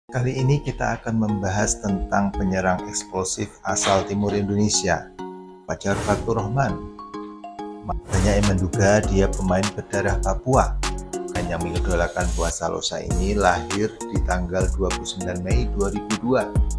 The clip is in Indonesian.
Kali ini kita akan membahas tentang penyerang eksplosif asal timur Indonesia, Fajar Fatur Rahman. Banyak yang menduga dia pemain berdarah Papua. Bukan yang mengidolakan Puasa Losa ini lahir di tanggal 29 Mei 2002